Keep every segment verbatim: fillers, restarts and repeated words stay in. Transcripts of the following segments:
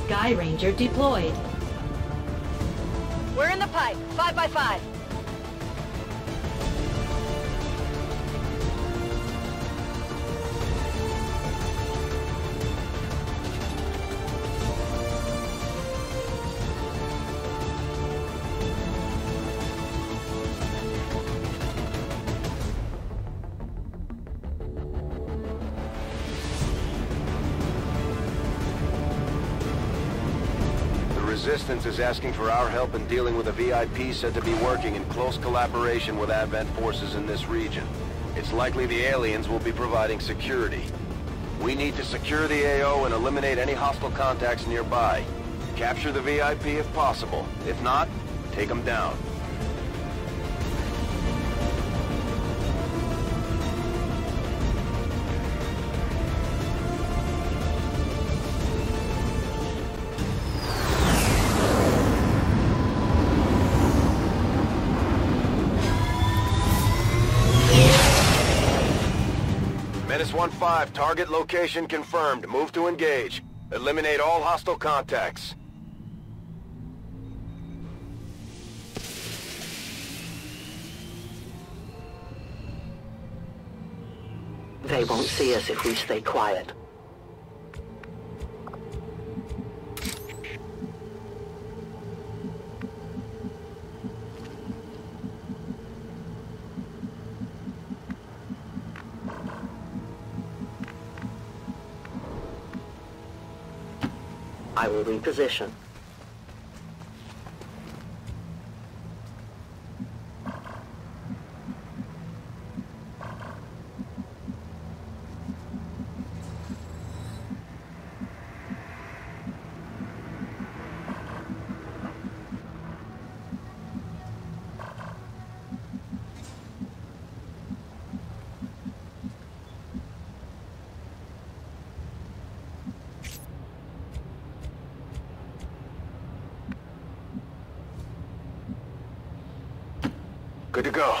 Sky Ranger deployed. We're in the pipe. Five by five. Resistance is asking for our help in dealing with a V I P said to be working in close collaboration with Advent forces in this region. It's likely the aliens will be providing security. We need to secure the A O and eliminate any hostile contacts nearby. Capture the V I P if possible. If not, take them down. Menace one five, target location confirmed. Move to engage. Eliminate all hostile contacts. They won't see us if we stay quiet. I will reposition. Good to go.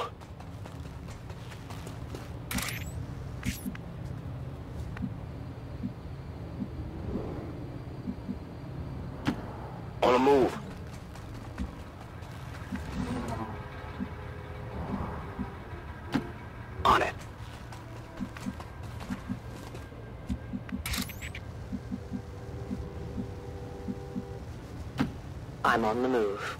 On the move. On it. I'm on the move.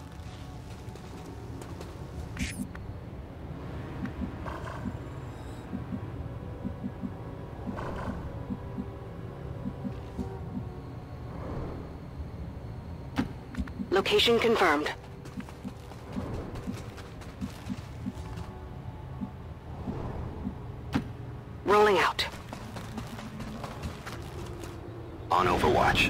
Location confirmed. Rolling out. On Overwatch.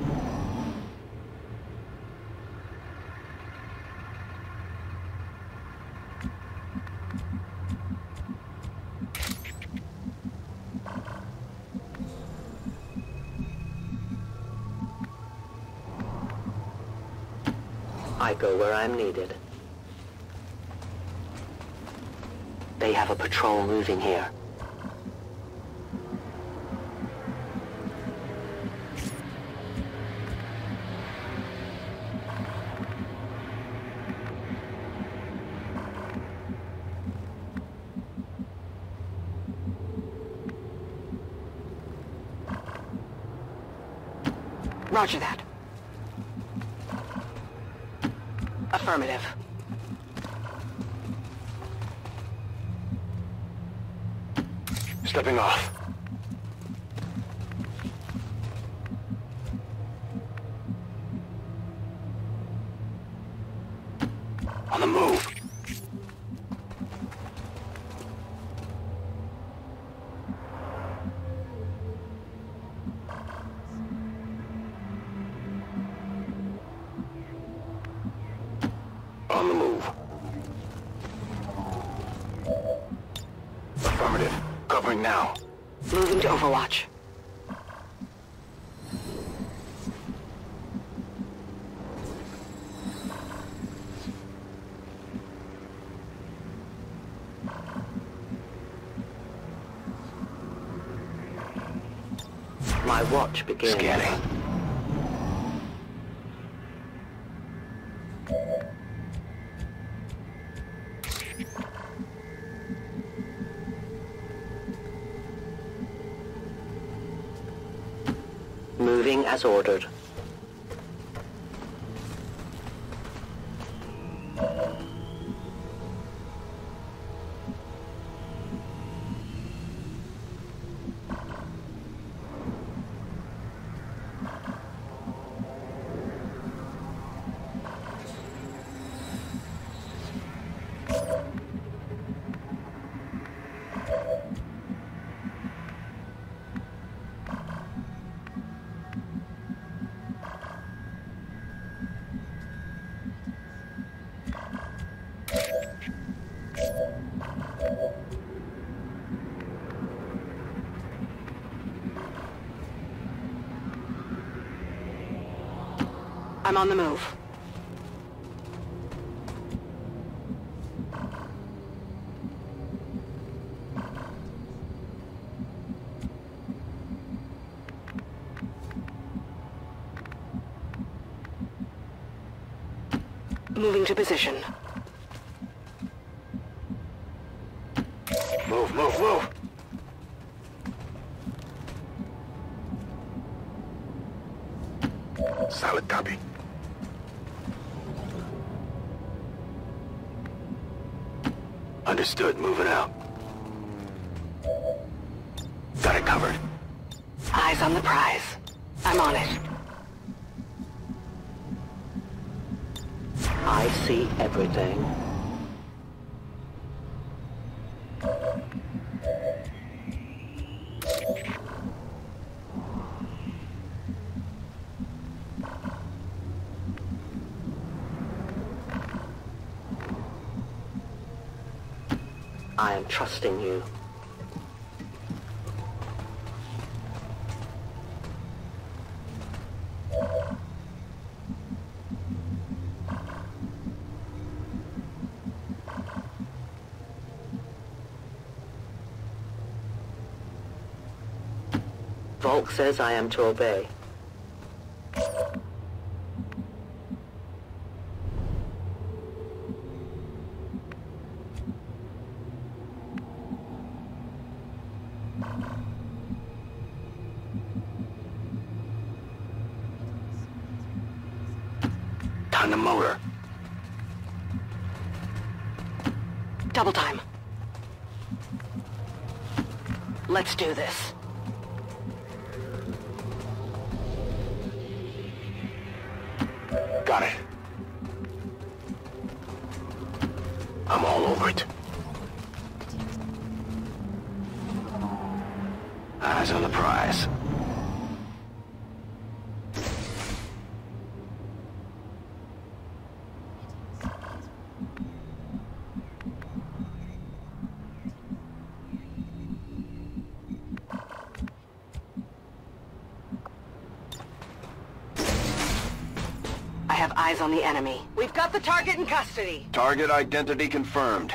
I go where I'm needed. They have a patrol moving here. Roger that. Affirmative. Stepping off. On the move. On the move. Affirmative. Covering now. Moving to Overwatch. My watch begins. Scanning. as ordered. I'm on the move. Moving to position. Move, move, move! Solid copy. Understood, moving out. Got it covered. Eyes on the prize. I'm on it. I see everything. I am trusting you. Volk says I am to obey. On the motor. Double time. Let's do this. Got it. I'm all over it. Eyes on the prize. I have eyes on the enemy. We've got the target in custody. Target identity confirmed.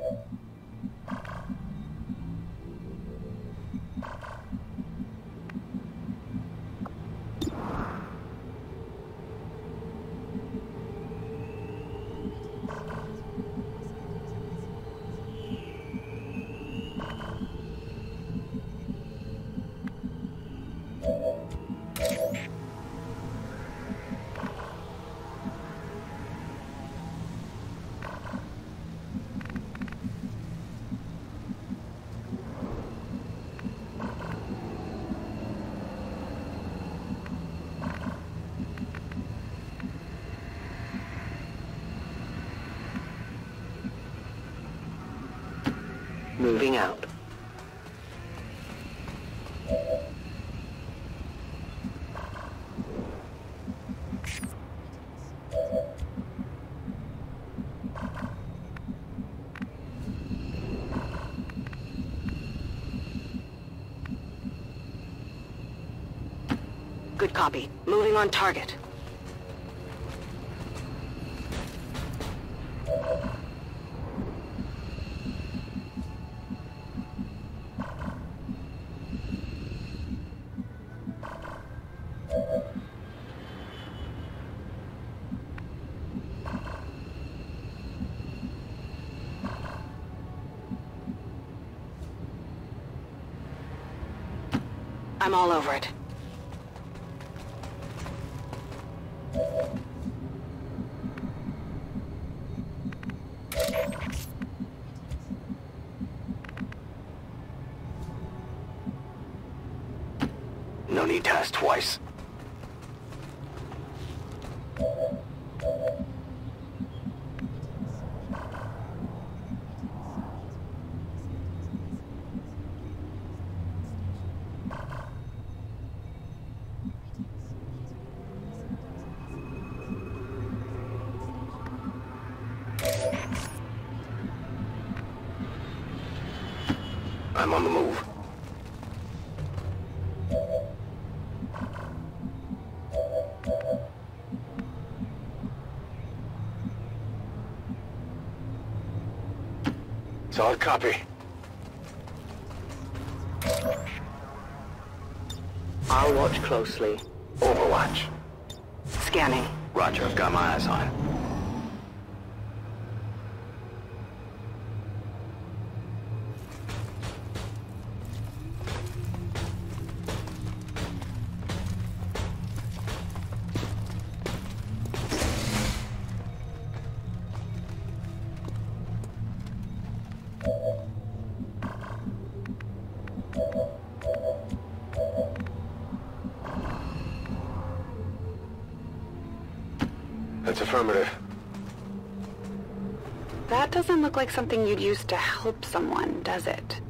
Moving out. Good copy. Moving on target. I'm all over it. multitask twice. I'm on the move. Solid copy. I'll watch closely. Overwatch. Scanning. Roger, I've got my eyes on it. That's affirmative. That doesn't look like something you'd use to help someone, does it?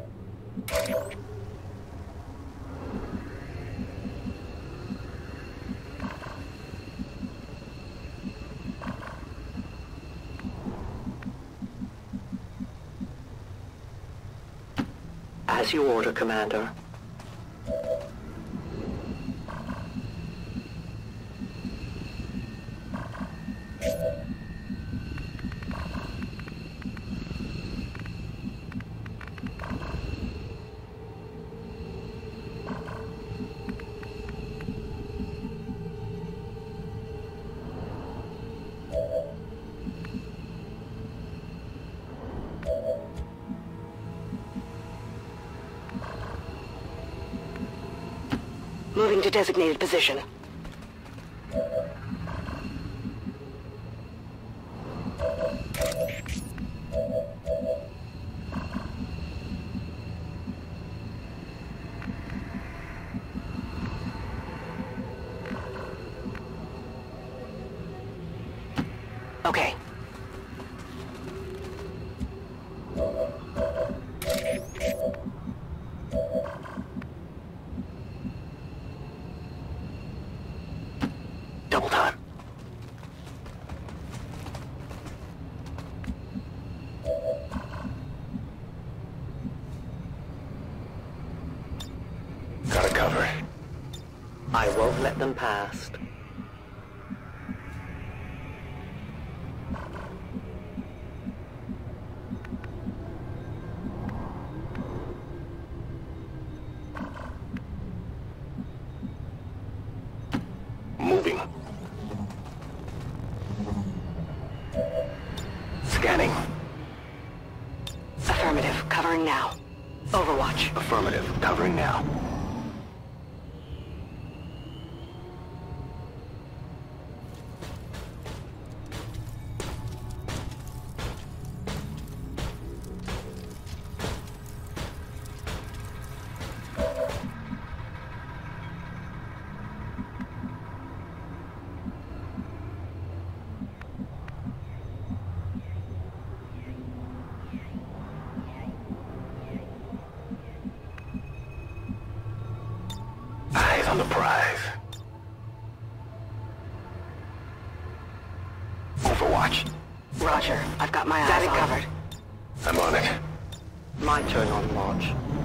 As you order, Commander. Moving to designated position. Okay. Double time. Got it covered. I won't let them past. Moving. Scanning. Affirmative. Covering now. Overwatch. Affirmative. Covering now. Eyes on the prize. Overwatch. Roger. I've got my eyes Got it on. covered. I'm on it. My turn on watch.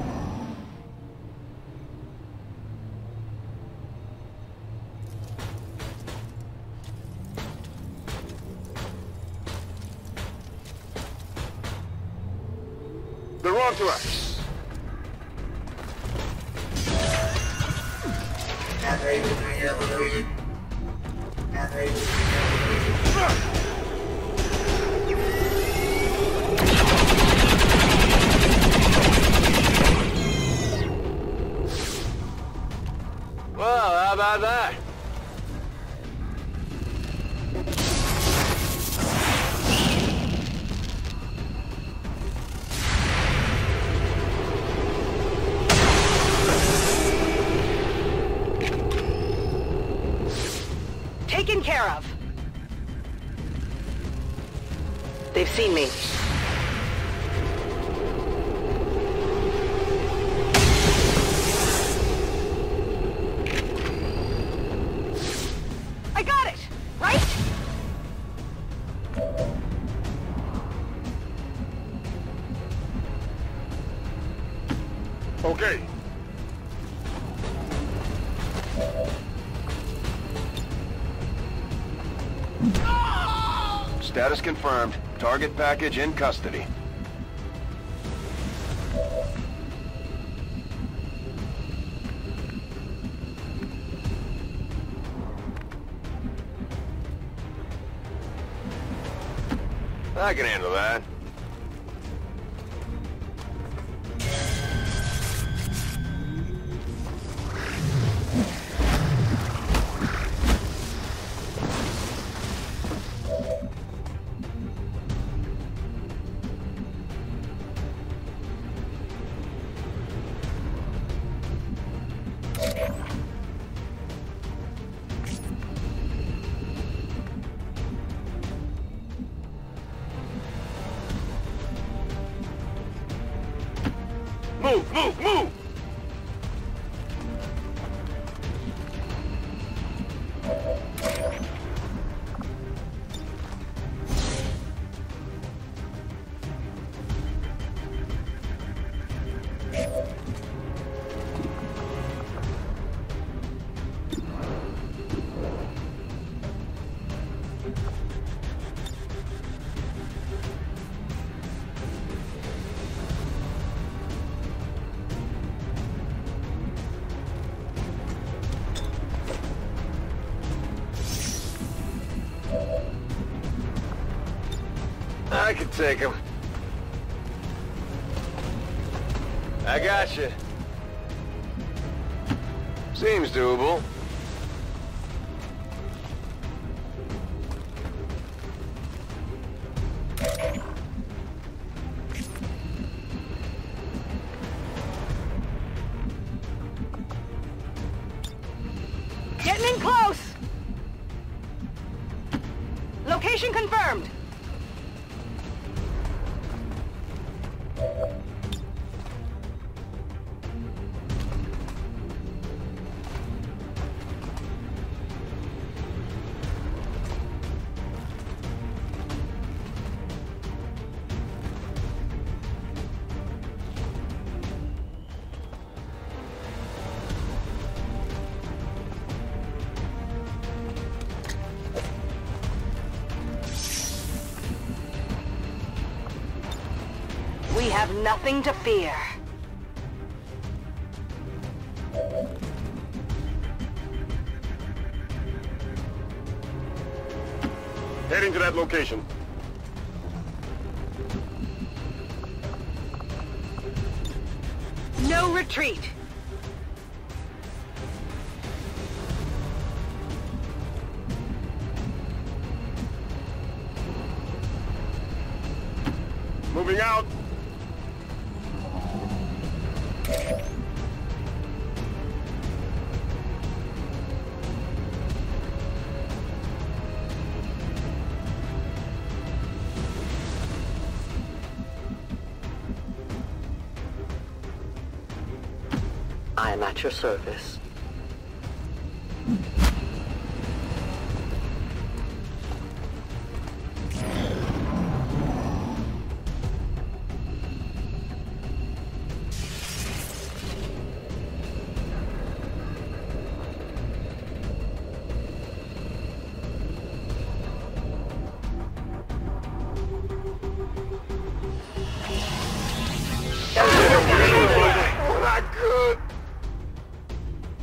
They're on to us. Well, how about that? Taken care of. They've seen me. I got it! Right? Okay. Status confirmed. Target package in custody. I can handle that. Move, move, move! I can take him. I got you. Seems doable. Getting in close! Location confirmed! We have nothing to fear. Heading to that location. No retreat. Moving out. I am at your service. Not good.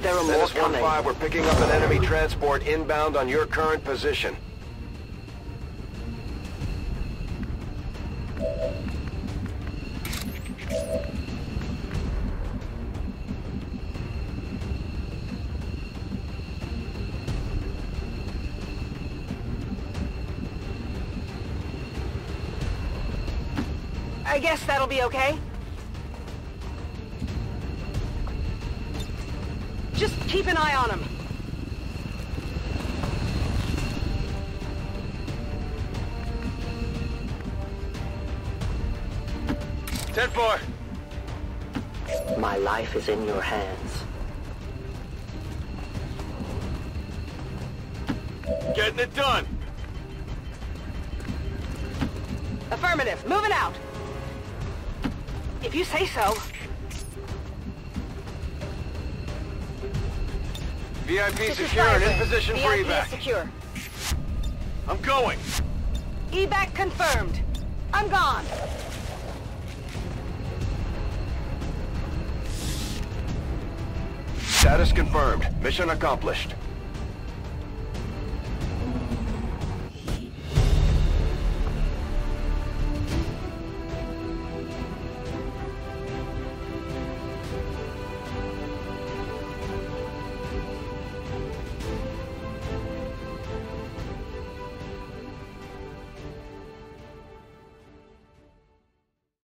There are more Menace one coming. five, we're picking up an enemy transport inbound on your current position. I guess that'll be okay. Just keep an eye on him. ten four. My life is in your hands. Getting it done. Affirmative. Moving out. If you say so. V I P This is secure and in Cybrid. position for V I P is evac. secure. I'm going. Evac confirmed. I'm gone. Status confirmed. Mission accomplished.